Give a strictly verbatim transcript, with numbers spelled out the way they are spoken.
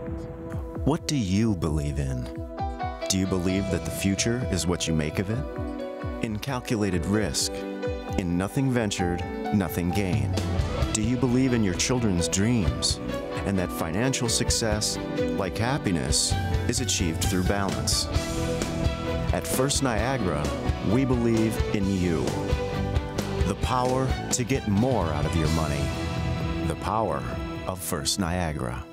What do you believe in? Do you believe that the future is what you make of it? In calculated risk, in nothing ventured, nothing gained. Do you believe in your children's dreams and that financial success, like happiness, is achieved through balance? At First Niagara, we believe in you. The power to get more out of your money. The power of First Niagara.